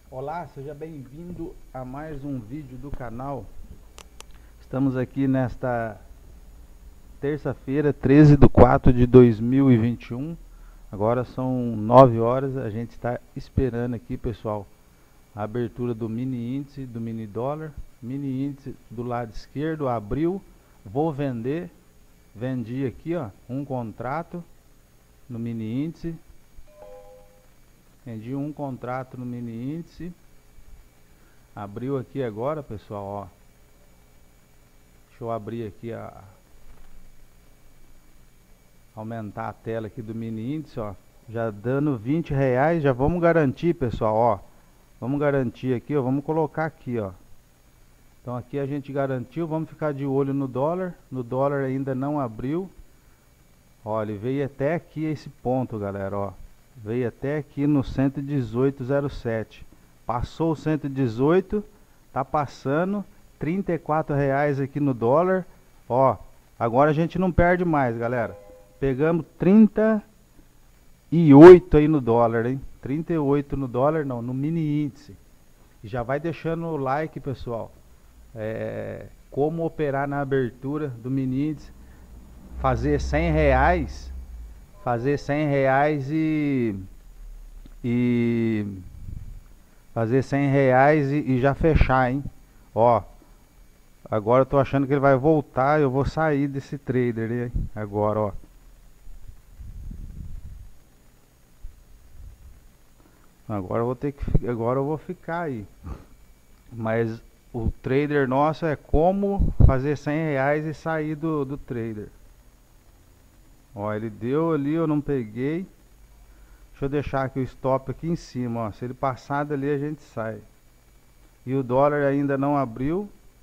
Olá, seja bem-vindo a mais um vídeo do canal. Estamos aqui nesta terça-feira, 13/4/2021. Agora são 9 horas, a gente está esperando aqui, pessoal, a abertura do mini índice, do mini dólar. Mini índice do lado esquerdo, abriu, vou vender, vendi aqui, ó, um contrato no mini índice. Vendi um contrato no mini índice. Abriu aqui agora, pessoal, ó. Deixa eu abrir aqui aumentar a tela aqui do mini índice, ó. Já dando R$ 20, já vamos garantir, pessoal, ó. Vamos garantir aqui, ó. Vamos colocar aqui, ó. Então aqui a gente garantiu, vamos ficar de olho no dólar. No dólar ainda não abriu. Ó, ele veio até aqui esse ponto, galera, ó. Veio até aqui no 118,07. Passou o 118, tá passando R$ 34 aqui no dólar. Ó, agora a gente não perde mais, galera. Pegamos 38 aí no dólar, hein? 38 no dólar, não, no mini índice. E já vai deixando o like, pessoal. Como operar na abertura do mini índice. Fazer R$ 100, fazer R$ 100 fazer R$ 100 e já fechar, hein? Ó, agora eu tô achando que ele vai voltar, eu vou sair desse trader aí, agora, ó. Agora eu vou ter que, agora eu vou ficar aí. Mas o trader nosso é como fazer R$ 100 e sair do trader. Ó, ele deu ali, eu não peguei. Deixa eu deixar aqui o stop aqui em cima, ó. Se ele passar dali a gente sai. E o dólar ainda não abriu.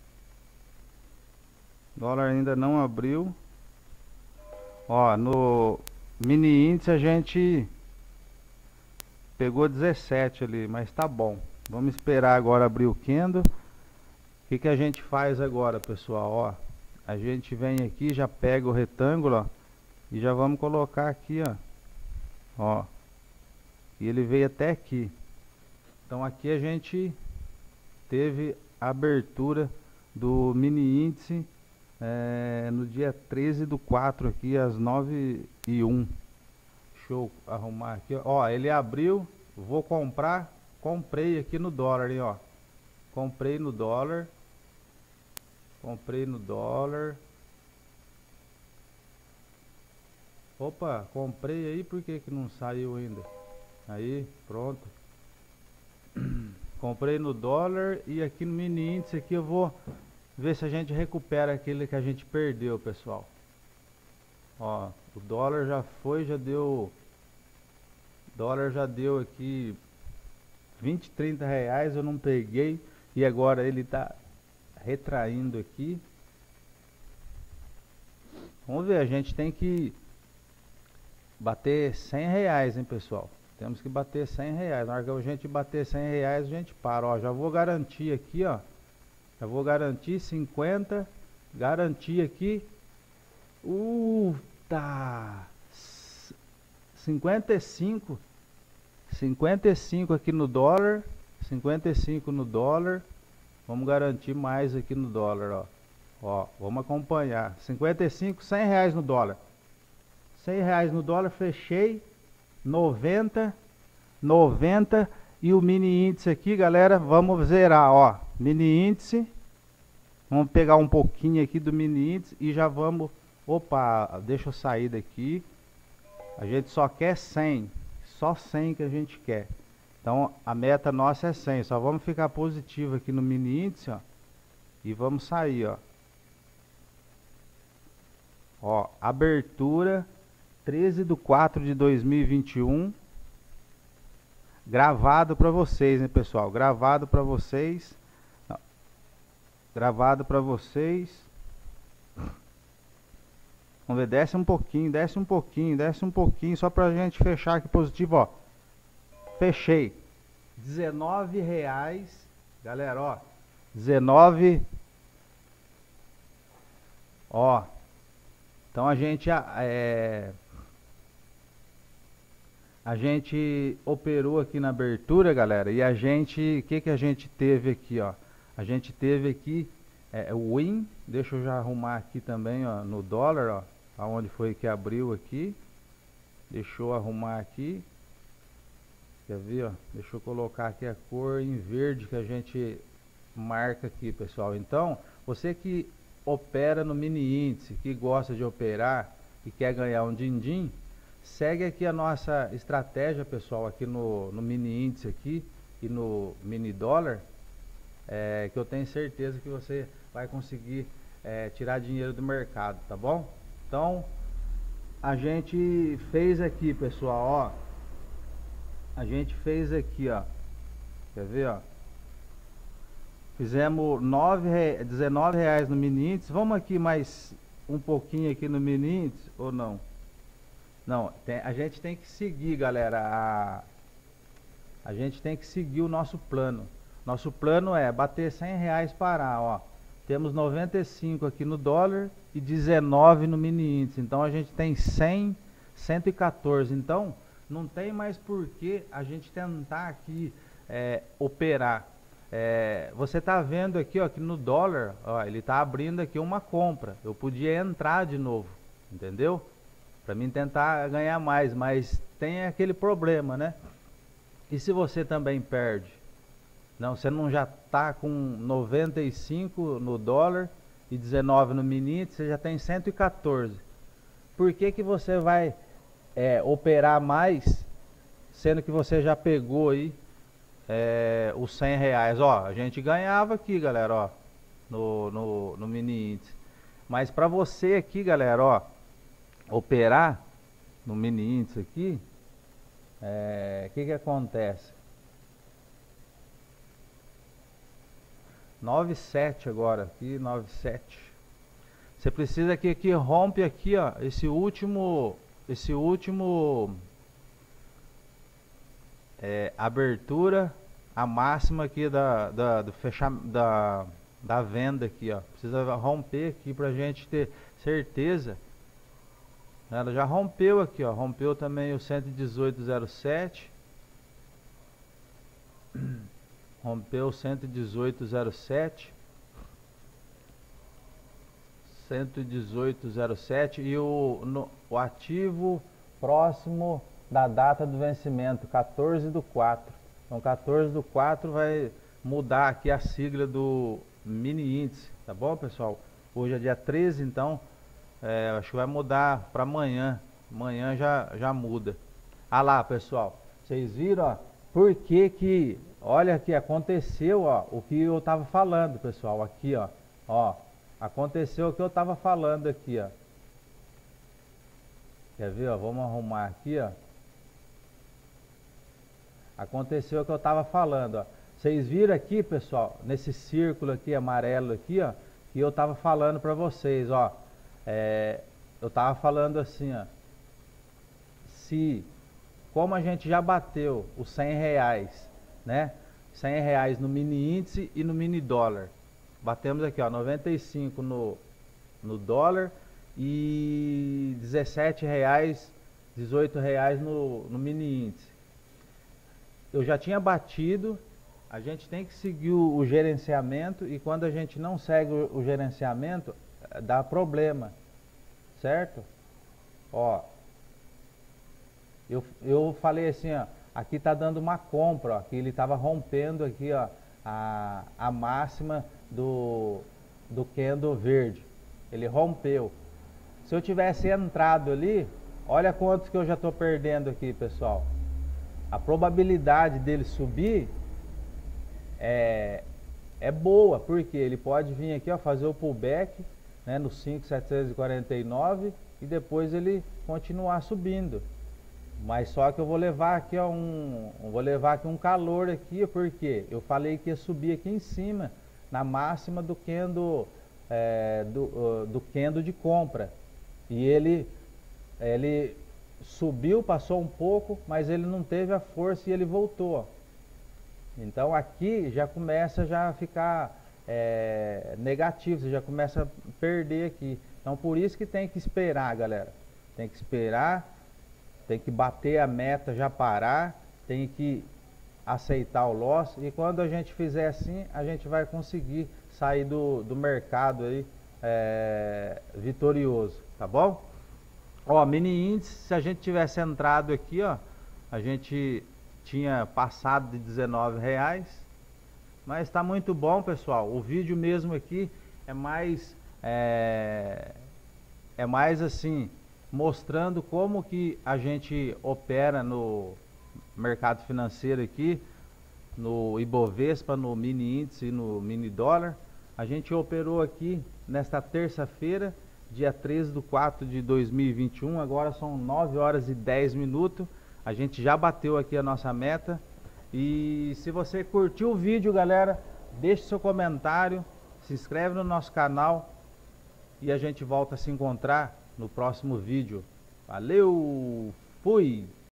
Dólar ainda não abriu. Ó, no mini índice a gente pegou 17 ali, mas tá bom. Vamos esperar agora abrir o candle. O que a gente faz agora, pessoal? Ó, a gente vem aqui, já pega o retângulo, ó, e já vamos colocar aqui, ó. Ó. E ele veio até aqui. Então aqui a gente teve a abertura do mini índice no dia 13/4 aqui às 9h01. Deixa eu arrumar aqui, ó. Ele abriu, vou comprar, comprei aqui no dólar, hein, ó. Comprei no dólar. Comprei no dólar. Opa, comprei aí, por que não saiu ainda? Aí, pronto. Comprei no dólar e aqui no mini índice aqui eu vou ver se a gente recupera aquele que a gente perdeu, pessoal. Ó, o dólar já foi, já deu. Dólar já deu aqui 20, R$ 30, eu não peguei e agora ele tá retraindo aqui. Vamos ver, a gente tem que bater R$ 100, hein, pessoal. Temos que bater R$ 100. Na hora que a gente bater R$ 100, a gente para. Ó, já vou garantir aqui, ó. Já vou garantir 50. Garantir aqui. Tá. 55. 55 aqui no dólar. 55 no dólar. Vamos garantir mais aqui no dólar, ó. Ó, vamos acompanhar. 55, R$ 100 no dólar. R$ 100 no dólar, fechei. 90 e o mini índice aqui, galera, vamos zerar, ó. Mini índice. Vamos pegar um pouquinho aqui do mini índice e já vamos. Opa, deixa eu sair daqui. A gente só quer 100. Só 100 que a gente quer. Então a meta nossa é 100. Só vamos ficar positivo aqui no mini índice, ó. E vamos sair, ó. Ó, abertura 13/4/2021. Gravado para vocês, né, pessoal? Gravado para vocês. Não. Gravado para vocês. Vamos ver, desce um pouquinho, desce um pouquinho, desce um pouquinho, só pra gente fechar aqui positivo, ó. Fechei. R$ 19, galera, ó. 19. Ó. Então a gente A gente operou aqui na abertura, galera, e o que a gente teve aqui, ó? A gente teve aqui o win, deixa eu já arrumar aqui também, ó, no dólar, ó, aonde foi que abriu aqui. Deixa eu arrumar aqui. Quer ver, ó? Deixa eu colocar aqui a cor em verde que a gente marca aqui, pessoal. Então, você que opera no mini índice, que gosta de operar e quer ganhar um din-din, segue aqui a nossa estratégia, pessoal, aqui no mini índice aqui e no mini dólar, que eu tenho certeza que você vai conseguir tirar dinheiro do mercado, tá bom? Então, a gente fez aqui, pessoal, ó. A gente fez aqui, ó. Quer ver, ó? Fizemos R$19 no mini índice. Vamos aqui mais um pouquinho aqui no mini índice ou não? Não, a gente tem que seguir, galera. A gente tem que seguir o nosso plano. Nosso plano é bater R$100 parar, ó. Temos 95 aqui no dólar e 19 no mini índice. Então a gente tem 100, 114. Então não tem mais por que a gente tentar aqui operar. Você tá vendo aqui, ó, que no dólar, ó, ele tá abrindo aqui uma compra. Eu podia entrar de novo, entendeu? Para mim tentar ganhar mais, mas tem aquele problema, né? E se você também perde? Não, você não já tá com 95 no dólar e 19 no mini índice, você já tem 114. Por que que você vai operar mais, sendo que você já pegou aí os R$100? Ó, a gente ganhava aqui, galera, ó, no mini índice. Mas para você aqui, galera, ó, operar no mini índice aqui, que acontece? 9,7 agora, aqui 9,7. Você precisa que rompe aqui, ó, esse último abertura, a máxima aqui do fechamento da venda aqui, ó. Precisa romper aqui pra gente ter certeza. Ela já rompeu aqui, ó. Rompeu também o 118,07. Rompeu 118,07. 118,07 e o ativo próximo da data do vencimento, 14/4. Então 14/4 vai mudar aqui a sigla do mini índice, tá bom, pessoal? Hoje é dia 13, então acho que vai mudar para amanhã. Amanhã já muda. Ah lá, pessoal, vocês viram, ó, por que olha aqui, aconteceu, ó, o que eu tava falando, pessoal, aqui, ó, aconteceu o que eu tava falando aqui, ó. Quer ver, ó? Vamos arrumar aqui, ó. Aconteceu o que eu tava falando, ó. Vocês viram aqui, pessoal, nesse círculo aqui amarelo aqui, ó, que eu tava falando para vocês, ó. Eu tava falando assim, ó. Como a gente já bateu os R$100, né? R$100 no mini índice e no mini dólar. Batemos aqui, ó, 95 no dólar e R$17, R$18 no mini índice. Eu já tinha batido. A gente tem que seguir o gerenciamento, e quando a gente não segue o gerenciamento, dá problema, certo? Ó, eu falei assim, ó, aqui tá dando uma compra, ó, que ele tava rompendo aqui, ó, a máxima do candle verde. Ele rompeu. Se eu tivesse entrado ali, olha quantos que eu já tô perdendo aqui, pessoal. A probabilidade dele subir é boa, porque ele pode vir aqui, ó, fazer o pullback, né, no 5.749 e depois ele continuar subindo. Mas só que eu vou levar aqui, ó, um calor aqui, porque eu falei que ia subir aqui em cima na máxima do candle do candle de compra, e ele subiu, passou um pouco, mas ele não teve a força e ele voltou. Então aqui já começa a ficar negativo, você já começa a perder aqui. Então por isso que tem que esperar, galera. Tem que esperar Tem que bater a meta, já parar, tem que aceitar o loss, e quando a gente fizer assim, a gente vai conseguir sair do mercado aí vitorioso, tá bom? Ó, mini índice, se a gente tivesse entrado aqui, ó, a gente tinha passado de R$19, mas tá muito bom, pessoal. O vídeo mesmo aqui é mais assim, mostrando como que a gente opera no mercado financeiro aqui, no Ibovespa, no mini índice e no mini dólar. A gente operou aqui nesta terça-feira, dia 13/4/2021, agora são 9 horas e 10 minutos. A gente já bateu aqui a nossa meta. E se você curtiu o vídeo, galera, deixe seu comentário, se inscreve no nosso canal e a gente volta a se encontrar no próximo vídeo. Valeu, fui!